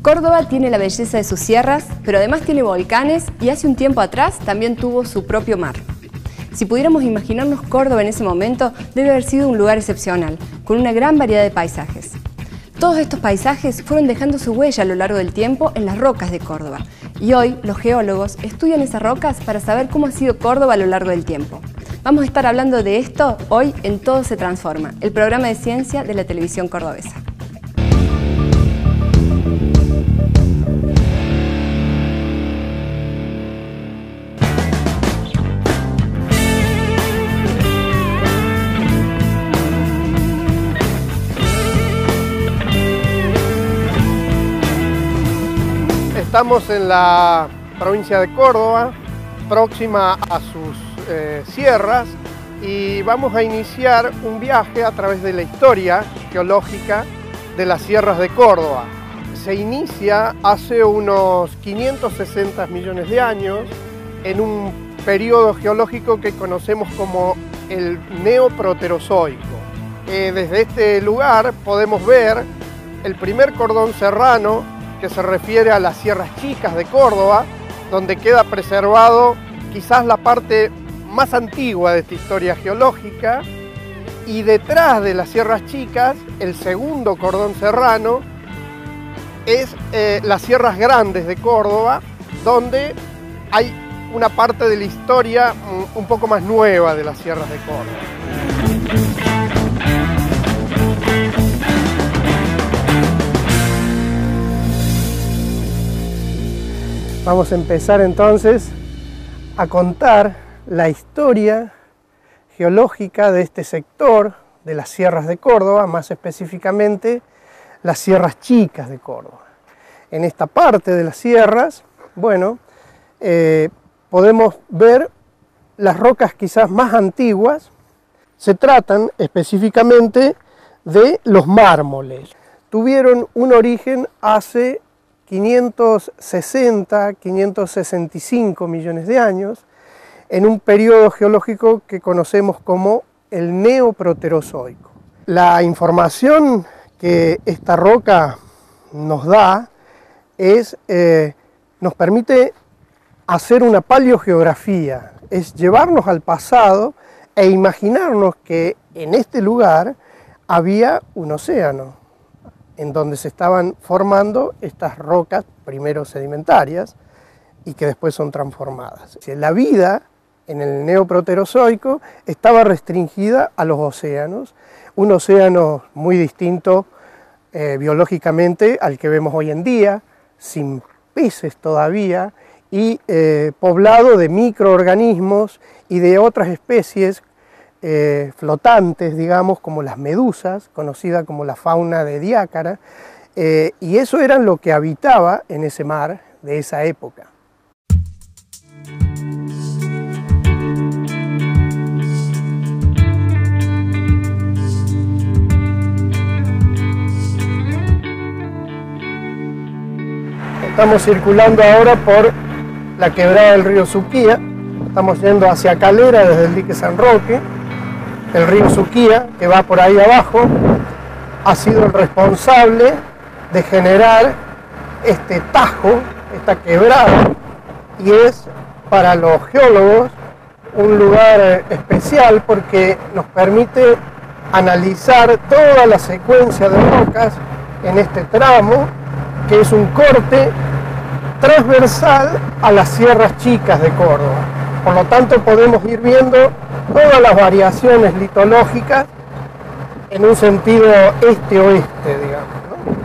Córdoba tiene la belleza de sus sierras, pero además tiene volcanes y hace un tiempo atrás también tuvo su propio mar. Si pudiéramos imaginarnos Córdoba en ese momento, debe haber sido un lugar excepcional, con una gran variedad de paisajes. Todos estos paisajes fueron dejando su huella a lo largo del tiempo en las rocas de Córdoba. Y hoy los geólogos estudian esas rocas para saber cómo ha sido Córdoba a lo largo del tiempo. Vamos a estar hablando de esto hoy en Todo se transforma, el programa de ciencia de la televisión cordobesa. Estamos en la provincia de Córdoba, próxima a sus sierras, y vamos a iniciar un viaje a través de la historia geológica de las sierras de Córdoba. Se inicia hace unos 560 millones de años en un periodo geológico que conocemos como el Neoproterozoico. Desde este lugar podemos ver el primer cordón serrano, que se refiere a las sierras chicas de Córdoba, donde queda preservado quizás la parte más antigua de esta historia geológica, y detrás de las sierras chicas, el segundo cordón serrano, es las sierras grandes de Córdoba, donde hay una parte de la historia un poco más nueva de las sierras de Córdoba. Vamos a empezar entonces a contar la historia geológica de este sector de las sierras de Córdoba, más específicamente las sierras chicas de Córdoba. En esta parte de las sierras, bueno, podemos ver las rocas quizás más antiguas. Se tratan específicamente de los mármoles. Tuvieron un origen hace 560, 565 millones de años, en un periodo geológico que conocemos como el Neoproterozoico. La información que esta roca nos da nos permite hacer una paleogeografía, es llevarnos al pasado e imaginarnos que en este lugar había un océano, en donde se estaban formando estas rocas, primero sedimentarias, y que después son transformadas. La vida en el Neoproterozoico estaba restringida a los océanos, un océano muy distinto biológicamente al que vemos hoy en día, sin peces todavía, y poblado de microorganismos y de otras especies flotantes, digamos, como las medusas, conocida como la fauna de Diácara, y eso era lo que habitaba en ese mar de esa época. Estamos circulando ahora por la quebrada del río Suquía, estamos yendo hacia Calera desde el dique San Roque. El río Suquía, que va por ahí abajo, ha sido el responsable de generar este tajo, esta quebrada, y es para los geólogos un lugar especial porque nos permite analizar toda la secuencia de rocas en este tramo, que es un corte transversal a las sierras chicas de Córdoba. Por lo tanto, podemos ir viendo todas las variaciones litológicas en un sentido este-oeste, digamos, ¿no?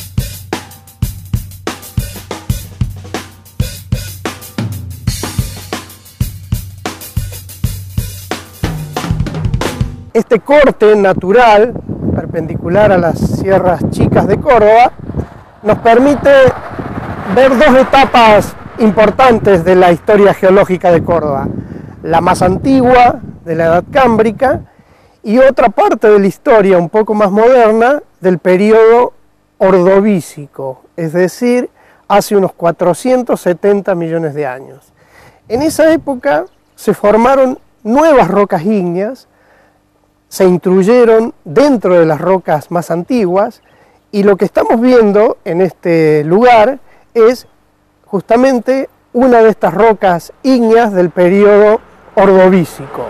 Este corte natural, perpendicular a las sierras chicas de Córdoba, nos permite ver dos etapas importantes de la historia geológica de Córdoba. La más antigua, de la Edad Cámbrica, y otra parte de la historia un poco más moderna del periodo Ordovícico, es decir, hace unos 470 millones de años. En esa época se formaron nuevas rocas ígneas, se intruyeron dentro de las rocas más antiguas Y lo que estamos viendo en este lugar es justamente una de estas rocas ígneas del periodo ordovícico.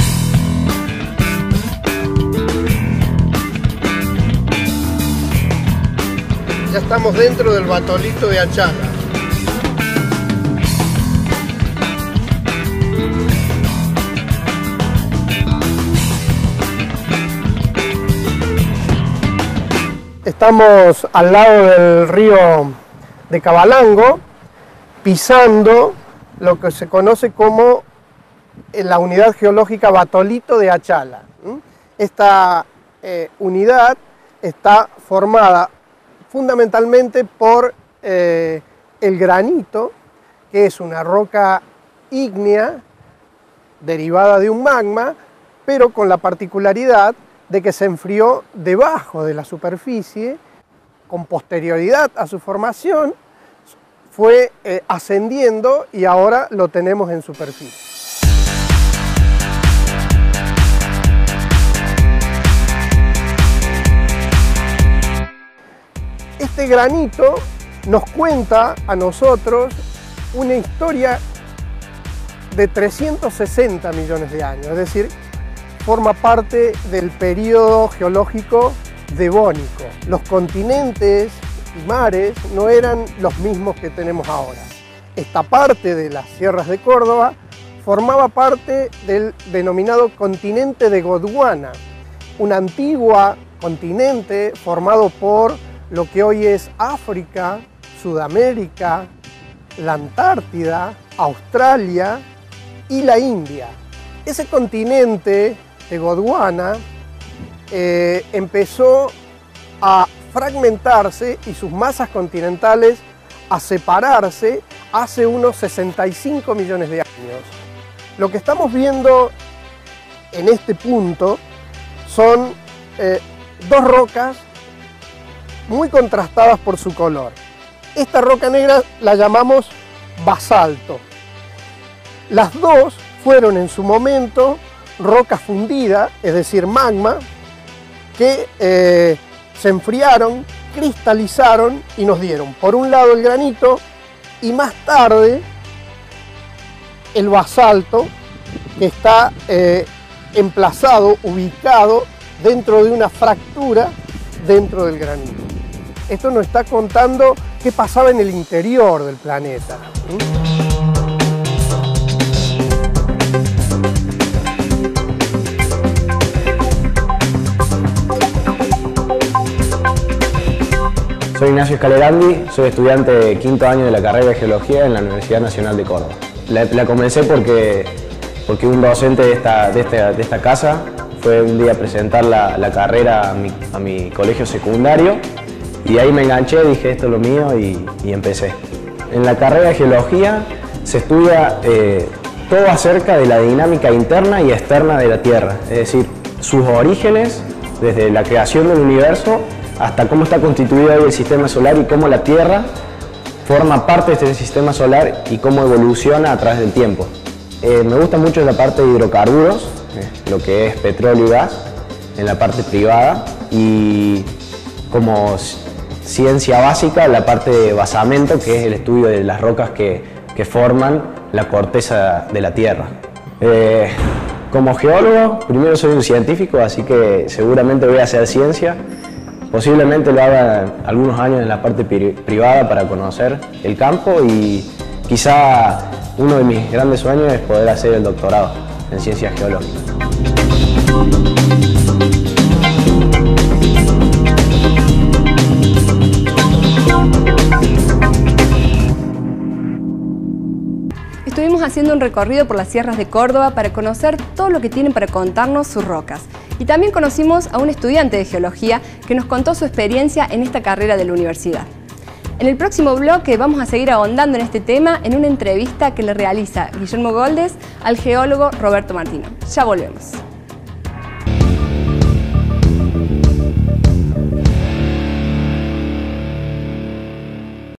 Ya estamos dentro del batolito de Achala. Estamos al lado del río de Cabalango, pisando lo que se conoce como la unidad geológica Batolito de Achala. Esta unidad está formada fundamentalmente por el granito, que es una roca ígnea derivada de un magma, pero con la particularidad de que se enfrió debajo de la superficie. Con posterioridad a su formación fue ascendiendo y ahora lo tenemos en superficie. Este granito nos cuenta a nosotros una historia de 360 millones de años, es decir, forma parte del periodo geológico devónico. Los continentes y mares no eran los mismos que tenemos ahora. Esta parte de las sierras de Córdoba formaba parte del denominado continente de Gondwana, un antiguo continente formado por lo que hoy es África, Sudamérica, la Antártida, Australia y la India. Ese continente de Gondwana empezó a fragmentarse y sus masas continentales a separarse hace unos 65 millones de años. Lo que estamos viendo en este punto son dos rocas muy contrastadas por su color. Esta roca negra la llamamos basalto. Las dos fueron en su momento roca fundida, es decir, magma, que se enfriaron, cristalizaron y nos dieron, por un lado, el granito y más tarde el basalto, que está emplazado, ubicado dentro de una fractura dentro del granito. Esto nos está contando qué pasaba en el interior del planeta. Soy Ignacio Scalerandi, soy estudiante de quinto año de la carrera de Geología en la Universidad Nacional de Córdoba. La comencé porque un docente de esta casa fue un día a presentar la carrera a mi colegio secundario y ahí me enganché, dije esto es lo mío y empecé. En la carrera de Geología se estudia todo acerca de la dinámica interna y externa de la Tierra, es decir, sus orígenes desde la creación del universo hasta cómo está constituido hoy el sistema solar y cómo la Tierra forma parte de este sistema solar y cómo evoluciona a través del tiempo. Me gusta mucho la parte de hidrocarburos, lo que es petróleo y gas, en la parte privada, y como ciencia básica la parte de basamento, que es el estudio de las rocas que forman la corteza de la Tierra. Como geólogo, primero soy un científico, así que seguramente voy a hacer ciencia. Posiblemente lo haga algunos años en la parte privada para conocer el campo y quizá uno de mis grandes sueños es poder hacer el doctorado en ciencias geológicas. Estuvimos haciendo un recorrido por las sierras de Córdoba para conocer todo lo que tienen para contarnos sus rocas. Y también conocimos a un estudiante de geología que nos contó su experiencia en esta carrera de la universidad. En el próximo bloque vamos a seguir ahondando en este tema en una entrevista que le realiza Guillermo Goldes al geólogo Roberto Martino. Ya volvemos.